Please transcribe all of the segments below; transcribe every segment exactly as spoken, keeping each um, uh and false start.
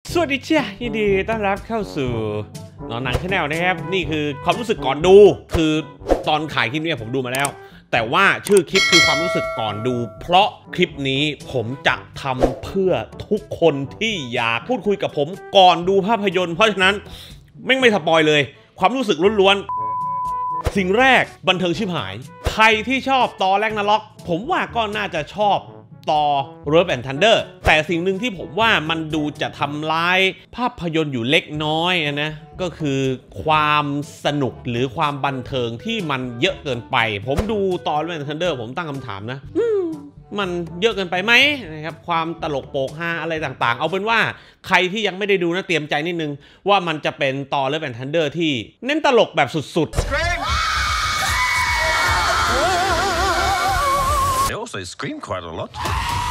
สวัสดีเชียยินดีต้อนรับเข้าสู่นอนหนังชาแนลนะครับนี่คือความรู้สึกก่อนดูคือตอนถ่ายคลิปนี้ผมดูมาแล้วแต่ว่าชื่อคลิปคือความรู้สึกก่อนดูเพราะคลิปนี้ผมจะทำเพื่อทุกคนที่อยากพูดคุยกับผมก่อนดูภาพยนตร์เพราะฉะนั้นไม่ไม่สปอยเลยความรู้สึกล้วนๆสิ่งแรกบันเทิงชิบหายใครที่ชอบตอแรกนาล็อกผมว่าก็น่าจะชอบต่อ Love and Thunder แต่สิ่งหนึ่งที่ผมว่ามันดูจะทำร้ายภาพยนตร์อยู่เล็กน้อยนะก็คือความสนุกหรือความบันเทิงที่มันเยอะเกินไปผมดูต่อ Love and Thunder ผมตั้งคำถามนะมันเยอะเกินไปไหมนะครับความตลกโปกฮาอะไรต่างๆเอาเป็นว่าใครที่ยังไม่ได้ดูนะเตรียมใจนิดนึงว่ามันจะเป็นต่อ Love and Thunder ที่เน้นตลกแบบสุดๆ They scream quite a lot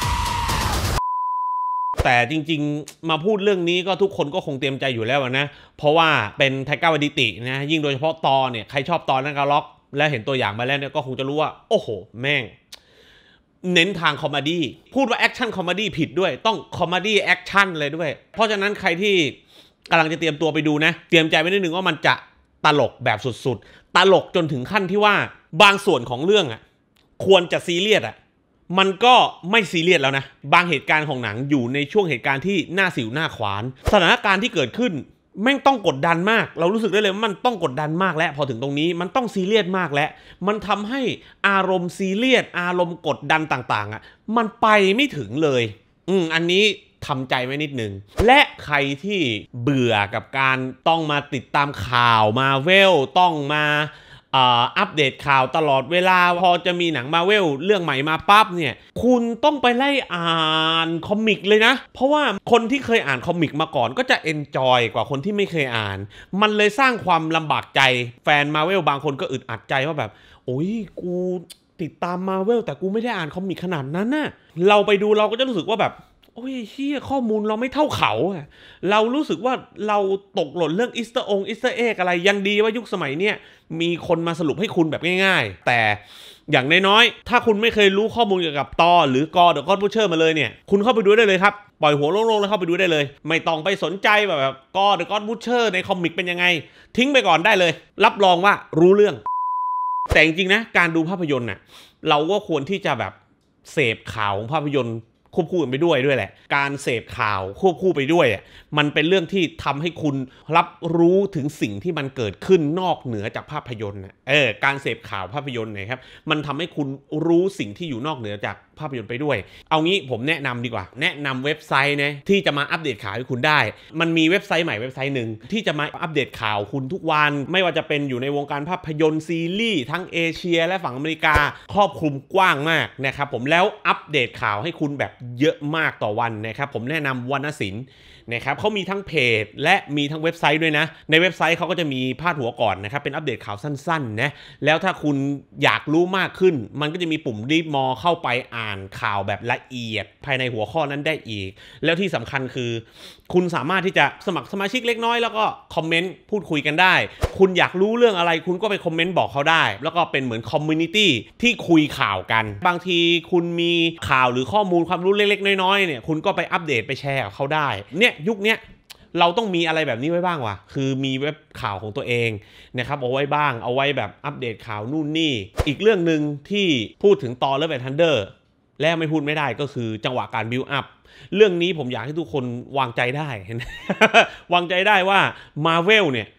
แต่จริงๆมาพูดเรื่องนี้ก็ทุกคนก็คงเตรียมใจอยู่แล้วนะเพราะว่าเป็นไทก้าวาติตินะยิ่งโดยเฉพาะตอเนี่ยใครชอบตอนักล็อกและเห็นตัวอย่างมาแล้วเนี่ยก็คงจะรู้ว่าโอ้โหแม่งเน้นทางคอมเมดี้พูดว่าแอคชั่นคอมเมดี้ผิดด้วยต้องคอมเมดี้แอคชั่นเลยด้วยเพราะฉะนั้นใครที่กำลังจะเตรียมตัวไปดูนะเตรียมใจไว้นิดนึงว่ามันจะตลกแบบสุดๆตลกจนถึงขั้นที่ว่าบางส่วนของเรื่องอ่ะควรจะซีเรียสอ่ะมันก็ไม่ซีเรียสแล้วนะบางเหตุการณ์ของหนังอยู่ในช่วงเหตุการณ์ที่หน้าสิวหน้าขวานสถานการณ์ที่เกิดขึ้นแม่งต้องกดดันมากเรารู้สึกได้เลยว่ามันต้องกดดันมากแล้วพอถึงตรงนี้มันต้องซีเรียสมากแล้วมันทำให้อารมณ์ซีเรียสอารมณ์กดดันต่างๆอ่ะมันไปไม่ถึงเลยอืมอันนี้ทำใจไว้นิดนึงและใครที่เบื่อกับการต้องมาติดตามข่าวมาเวลต้องมาอัปเดตข่าวตลอดเวลาพอจะมีหนังมาเวลเรื่องใหม่มาปั๊บเนี่ยคุณต้องไปไล่อ่านคอมิกเลยนะเพราะว่าคนที่เคยอ่านคอมิกมาก่อนก็จะเอนจอยกว่าคนที่ไม่เคยอ่านมันเลยสร้างความลำบากใจแฟนมาเวลบางคนก็อึดอัดใจว่าแบบโอ้ยกูติดตามมาเวลแต่กูไม่ได้อ่านคอมิกขนาดนั้นน่ะเราไปดูเราก็จะรู้สึกว่าแบบโอ้ยเชี่ยข้อมูลเราไม่เท่าเขาเรารู้สึกว่าเราตกหล่นเรื่องอีสเตอร์องอีสเตอร์เอ็กอะไรยังดีว่ายุคสมัยเนี้ยมีคนมาสรุปให้คุณแบบง่ายๆแต่อย่างน้อยๆถ้าคุณไม่เคยรู้ข้อมูลเกี่ยวกับตอหรือกอเดอะก็อดบูชเชอร์มาเลยเนี่ยคุณเข้าไปดูได้เลยครับปล่อยหัวโล่งๆแล้วเข้าไปดูได้เลยไม่ต้องไปสนใจแบบกอเดอะก็อดบูชเชอร์ในคอมิกเป็นยังไงทิ้งไปก่อนได้เลยรับรองว่ารู้เรื่องแต่จริงๆนะการดูภาพยนตร์น่ะเราก็ควรที่จะแบบเสพข่าวของภาพยนตร์ควบคู่กันไปด้วยด้วยแหละการเสพข่าวควบคู่ไปด้วยมันเป็นเรื่องที่ทำให้คุณรับรู้ถึงสิ่งที่มันเกิดขึ้นนอกเหนือจากภาพยนตร์เออการเสพข่าวภาพยนตร์นะครับมันทำให้คุณรู้สิ่งที่อยู่นอกเหนือจากภาพยนตร์ไปด้วยเอางี้ผมแนะนำดีกว่าแนะนำเว็บไซต์นะที่จะมาอัปเดตข่าวให้คุณได้มันมีเว็บไซต์ใหม่เว็บไซต์หนึ่งที่จะมาอัปเดตข่าวคุณทุกวันไม่ว่าจะเป็นอยู่ในวงการภาพยนตร์ซีรีส์ทั้งเอเชียและฝั่งอเมริกาครอบคลุมกว้างมากนะครับผมแล้วอัปเดตข่าวให้คุณแบบเยอะมากต่อวันนะครับผมแนะนำวรรณศิลป์นะครับเขามีทั้งเพจและมีทั้งเว็บไซต์ด้วยนะในเว็บไซต์เขาก็จะมีพาดหัวก่อนนะครับเป็นอัปเดตข่าวสั้นๆนะแล้วถ้าคุณอยากรู้มากขึ้นมันก็จะมีปุ่มรีบมอเข้าไปอ่านข่าวแบบละเอียดภายในหัวข้อนั้นได้อีกแล้วที่สำคัญคือคุณสามารถที่จะสมัครสมาชิกเล็กน้อยแล้วก็คอมเมนต์พูดคุยกันได้คุณอยากรู้เรื่องอะไรคุณก็ไปคอมเมนต์บอกเขาได้แล้วก็เป็นเหมือนคอมมูนิตี้ที่คุยข่าวกันบางทีคุณมีข่าวหรือข้อมูลความรู้เล็กๆน้อยๆเนี่ยคุณก็ไปอัปเดตไปแชร์กับเขาได้เนี่ยยุคนี้เราต้องมีอะไรแบบนี้ไว้บ้างวะคือมีเว็บข่าวของตัวเองนะครับเอาไว้บ้างเอาไว้แบบอัปเดตข่าวนู่นนี่อีกเรื่องหนึ่งที่พูดถึงตอ Love and Thunder และไม่พูดไม่ได้ก็คือจังหวะการบิวอัพเรื่องนี้ผมอยากให้ทุกคนวางใจได้ วางใจได้ว่า Marvel เนี่ย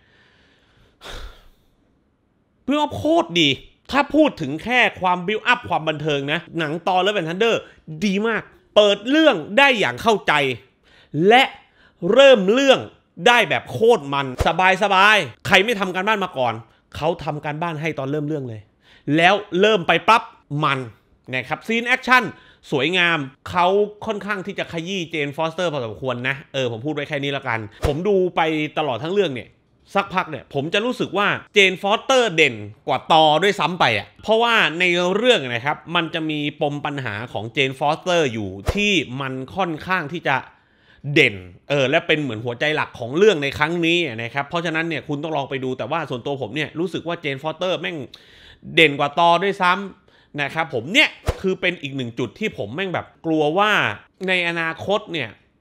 บิวอัพโคตรดีถ้าพูดถึงแค่ความบิวอัพความบันเทิงนะหนังตอ Love and Thunder ดีมากเปิดเรื่องได้อย่างเข้าใจและเริ่มเรื่องได้แบบโคตรมันสบายสบายใครไม่ทำการบ้านมาก่อนเขาทำการบ้านให้ตอนเริ่มเรื่องเลยแล้วเริ่มไปปั๊บมันนะครับซีนแอคชั่นสวยงามเขาค่อนข้างที่จะขยี้เจนฟอสเตอร์พอสมควรนะเออผมพูดไว้แค่นี้ละกันผมดูไปตลอดทั้งเรื่องเนี่ยสักพักเนี่ยผมจะรู้สึกว่าเจนฟอสเตอร์เด่นกว่าตอด้วยซ้ำไปอ่ะเพราะว่าในเรื่องนะครับมันจะมีปมปัญหาของเจนฟอสเตอร์อยู่ที่มันค่อนข้างที่จะเด่นเออและเป็นเหมือนหัวใจหลักของเรื่องในครั้งนี้นะครับเพราะฉะนั้นเนี่ยคุณต้องลองไปดูแต่ว่าส่วนตัวผมเนี่ยรู้สึกว่าเจนฟอสเตอร์แม่งเด่นกว่าตอด้วยซ้ำนะครับผมเนี่ยคือเป็นอีกหนึ่งจุดที่ผมแม่งแบบกลัวว่าในอนาคตเนี่ย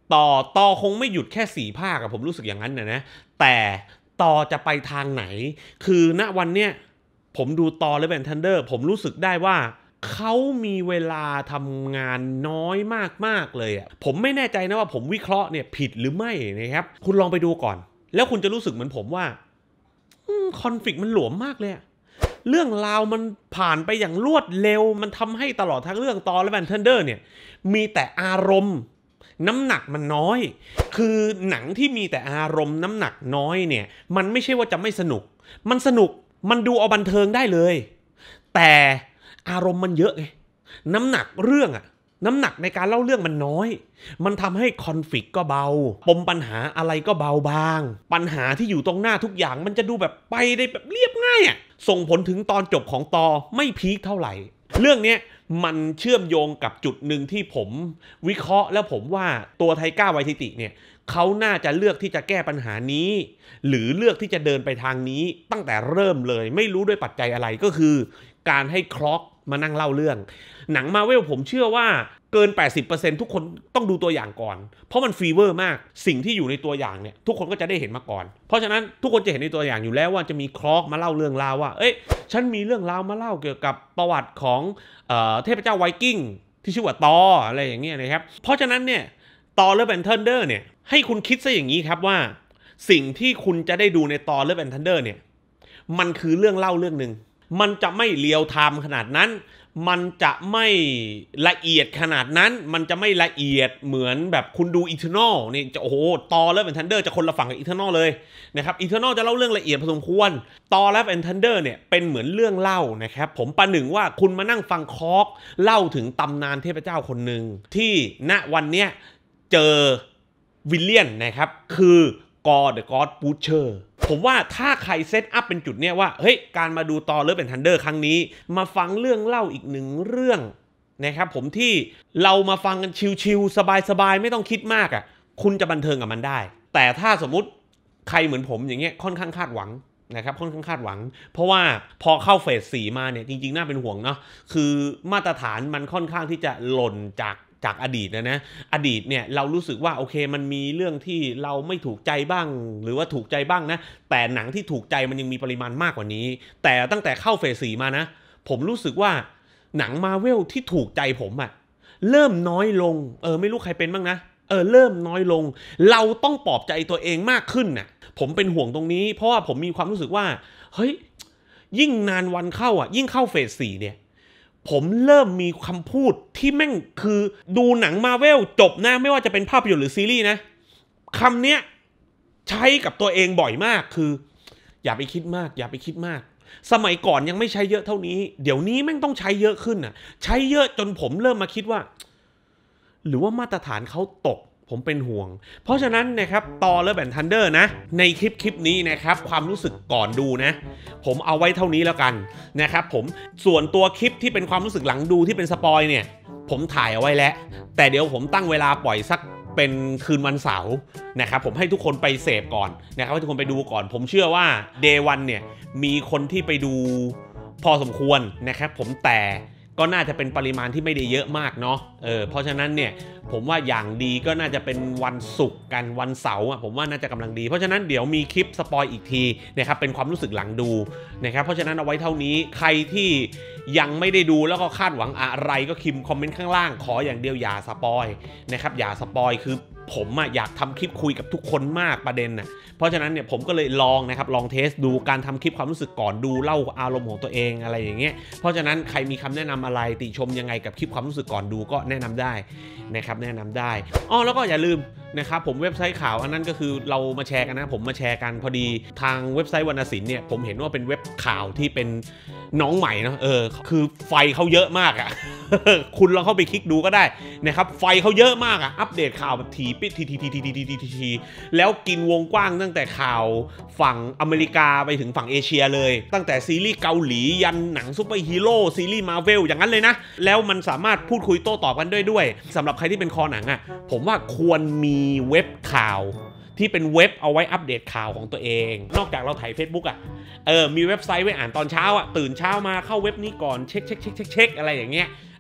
ต่อต่อคงไม่หยุดแค่สี่ภาคอะผมรู้สึกอย่างนั้นนะนะแต่ต่อจะไปทางไหนคือณวันเนี้ยผมดูต่อและแบนทันเดอร์ผมรู้สึกได้ว่าเขามีเวลาทำงานน้อยมากๆเลยอ่ะผมไม่แน่ใจนะว่าผมวิเคราะห์เนี่ยผิดหรือไม่นะครับคุณลองไปดูก่อนแล้วคุณจะรู้สึกเหมือนผมว่าคอนฟลิกต์มันหลวมมากเลยเรื่องราวมันผ่านไปอย่างรวดเร็วมันทำให้ตลอดทั้งเรื่องตอและแบนทันเดอร์เนี่ยมีแต่อารมณ์น้ำหนักมันน้อยคือหนังที่มีแต่อารมณ์น้ำหนักน้อยเนี่ยมันไม่ใช่ว่าจะไม่สนุกมันสนุกมันดูเอาบันเทิงได้เลยแต่อารมณ์มันเยอะไงน้ำหนักเรื่องอะน้ำหนักในการเล่าเรื่องมันน้อยมันทำให้คอนฟลิกต์ก็เบาปมปัญหาอะไรก็เบาบางปัญหาที่อยู่ตรงหน้าทุกอย่างมันจะดูแบบไปได้แบบเรียบง่ายอะส่งผลถึงตอนจบของตอไม่พีคเท่าไหร่เรื่องนี้มันเชื่อมโยงกับจุดหนึ่งที่ผมวิเคราะห์แล้วผมว่าตัวไทก้าไวทิติเนี่ยเขาน่าจะเลือกที่จะแก้ปัญหานี้หรือเลือกที่จะเดินไปทางนี้ตั้งแต่เริ่มเลยไม่รู้ด้วยปัจจัยอะไรก็คือการให้คล็อกมานั่งเล่าเรื่องหนังมาเวลผมเชื่อว่าเกิน แปดสิบเปอร์เซ็นต์ ทุกคนต้องดูตัวอย่างก่อนเพราะมันฟีเวอร์มากสิ่งที่อยู่ในตัวอย่างเนี่ยทุกคนก็จะได้เห็นมาก่อนเพราะฉะนั้นทุกคนจะเห็นในตัวอย่างอยู่แล้วว่าจะมีคล็อกมาเล่าเรื่องราวว่าเอ้ยฉันมีเรื่องราวมาเล่าเกี่ยวกับประวัติของเอ่อเทพเจ้าไวกิ้งที่ชื่อว่าตออะไรอย่างเงี้ยนะครับเพราะฉะนั้นเนี่ยตอและแบนทันเดอร์เนี่ยให้คุณคิดซะอย่างนี้ครับว่าสิ่งที่คุณจะได้ดูในตอและแบนทันเดอร์เนี่ยมันคือเรื่องเล่าเรื่องนึงมันจะไม่เรียลไทม์ขนาดนั้นมันจะไม่ละเอียดขนาดนั้นมันจะไม่ละเอียดเหมือนแบบคุณดู Eternal นี่จะโอ้โหตอและแบนทันเดอร์จะคนละฝั่งกับ Eternal เลยนะครับ Eternal จะเล่าเรื่องละเอียดพอสมควรตอและแบนทันเดอร์เนี่ยเป็นเหมือนเรื่องเล่านะครับผมประหนึ่งว่าคุณมานั่งฟังคอร์กเล่าถึงตำนานเทพเจ้าคนหนึ่งที่ณวันเนี้ยเจอวิลเลียนนะครับคือกอ The God Butcher ผมว่าถ้าใครเซตอัพเป็นจุดเนี้ยว่าเฮ้ยการมาดูตอเลิฟแอนด์ทันเดอร์ครั้งนี้มาฟังเรื่องเล่าอีกหนึ่งเรื่องนะครับผมที่เรามาฟังกันชิลๆสบายๆไม่ต้องคิดมากอ่ะคุณจะบันเทิงกับมันได้แต่ถ้าสมมุติใครเหมือนผมอย่างเงี้ยค่อนข้างคาดหวังนะครับค่อนข้างคาดหวังเพราะว่าพอเข้าเฟสสี่มาเนี่ยจริงๆน่าเป็นห่วงเนาะคือมาตรฐานมันค่อนข้างที่จะหล่นจากจากอดีตนะนะอดีตเนี่ยเรารู้สึกว่าโอเคมันมีเรื่องที่เราไม่ถูกใจบ้างหรือว่าถูกใจบ้างนะแต่หนังที่ถูกใจมันยังมีปริมาณมากกว่านี้แต่ตั้งแต่เข้าเฟสสี่มานะผมรู้สึกว่าหนังมาเวลที่ถูกใจผมอะเริ่มน้อยลงเออไม่รู้ใครเป็นบ้างนะเออเริ่มน้อยลงเราต้องปลอบใจตัวเองมากขึ้นน่ะผมเป็นห่วงตรงนี้เพราะว่าผมมีความรู้สึกว่าเฮ้ยยิ่งนานวันเข้าอ่ะยิ่งเข้าเฟสสี่เนี่ยผมเริ่มมีคำพูดที่แม่งคือดูหนังมาเวลจบนะไม่ว่าจะเป็นภาพยนตร์หรือซีรีส์นะคำเนี้ยใช้กับตัวเองบ่อยมากคืออย่าไปคิดมากอย่าไปคิดมากสมัยก่อนยังไม่ใช้เยอะเท่านี้เดี๋ยวนี้แม่งต้องใช้เยอะขึ้นอ่ะใช้เยอะจนผมเริ่มมาคิดว่าหรือว่ามาตรฐานเขาตกผมเป็นห่วงเพราะฉะนั้นนะครับตอและแบนทันเดอร์นะในคลิปคลิปนี้นะครับความรู้สึกก่อนดูนะผมเอาไว้เท่านี้แล้วกันนะครับผมส่วนตัวคลิปที่เป็นความรู้สึกหลังดูที่เป็นสปอยเนี่ยผมถ่ายเอาไว้แล้วแต่เดี๋ยวผมตั้งเวลาปล่อยสักเป็นคืนวันเสาร์นะครับผมให้ทุกคนไปเสพก่อนนะครับให้ทุกคนไปดูก่อนผมเชื่อว่า Day วันเนี่ยมีคนที่ไปดูพอสมควรนะครับผมแต่ก็น่าจะเป็นปริมาณที่ไม่ได้เยอะมากเนาะเออเพราะฉะนั้นเนี่ยผมว่าอย่างดีก็น่าจะเป็นวันศุกร์กันวันเสาร์อ่ะผมว่าน่าจะกำลังดีเพราะฉะนั้นเดี๋ยวมีคลิปสปอยอีกทีนะครับเป็นความรู้สึกหลังดูนะครับเพราะฉะนั้นเอาไว้เท่านี้ใครที่ยังไม่ได้ดูแล้วก็คาดหวังอะไรก็พิมพ์คอมเมนต์ข้างล่างขออย่างเดียวอย่าสปอยนะครับอย่าสปอยคือผมอะอยากทำคลิปคุยกับทุกคนมากประเด็นน่ะเพราะฉะนั้นเนี่ยผมก็เลยลองนะครับลองเทสดูการทำคลิปความรู้สึกก่อนดูเล่าอารมณ์ของตัวเองอะไรอย่างเงี้ยเพราะฉะนั้นใครมีคำแนะนำอะไรติชมยังไงกับคลิปความรู้สึกก่อนดูก็แนะนำได้นะครับแนะนำได้อ๋อแล้วก็อย่าลืมนะครับผมเว็บไซต์ข่าวอันนั้นก็คือเรามาแชร์กันนะผมมาแชร์กันพอดีทางเว็บไซต์วรรณศิลป์เนี่ยผมเห็นว่าเป็นเว็บข่าวที่เป็นน้องใหม่นะเออคือไฟเขาเยอะมากอ่ะ คุณลองเข้าไปคลิกดูก็ได้นะครับไฟเขาเยอะมากอ่ะอัปเดตข่าวแบบทีปิดทีทีทีทีทีทีทีทีแล้วกินวงกว้างตั้งแต่ข่าวฝั่งอเมริกาไปถึงฝั่งเอเชียเลยตั้งแต่ซีรีส์เกาหลียันหนังซูเปอร์ฮีโร่ซีรีส์มาร์เวลอย่างนั้นเลยนะแล้วมันสามารถพูดคุยโต้ตอบกันด้วยด้วยสำหรับใครที่เป็นคอหนังอ่ะผมว่าควรมีเว็บข่าวที่เป็นเว็บเอาไว้อัปเดตข่าวของตัวเองนอกจากเราถ่าย Facebook อ่ะเออมีเว็บไซต์ไว้อ่านตอนเช้าอ่ะตื่นเช้ามาเข้าเว็บนี้ก่อนเช็คเช็คเช็คเช็คเช็คอะไรอย่างเงี้ย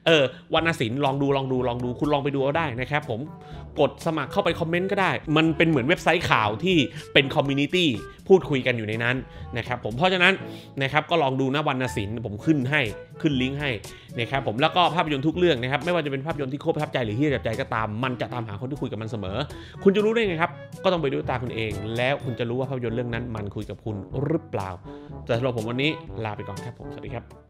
เออวรรณศิลป์ลองดูลองดูลองดูคุณลองไปดูเอาได้นะครับผมกดสมัครเข้าไปคอมเมนต์ก็ได้มันเป็นเหมือนเว็บไซต์ข่าวที่เป็นคอมมูนิตี้พูดคุยกันอยู่ในนั้นนะครับผมเพราะฉะนั้นนะครับก็ลองดูนะวรรณศิลป์ผมขึ้นให้ขึ้นลิงก์ให้นะครับผมแล้วก็ภาพยนตร์ทุกเรื่องนะครับไม่ว่าจะเป็นภาพยนตร์ที่โคตรประทับใจหรือที่ประทับใจก็ตามมันจะตามหาคนที่คุยกับมันเสมอคุณจะรู้ได้ไงครับก็ต้องไปดูตาคุณเองแล้วคุณจะรู้ว่าภาพยนตร์เรื่องนั้นมันคุยกับคุณหรือเปล่าแต่สำหรับผมวันนี้ลาไปก่อนครับผมสวัสดีครับ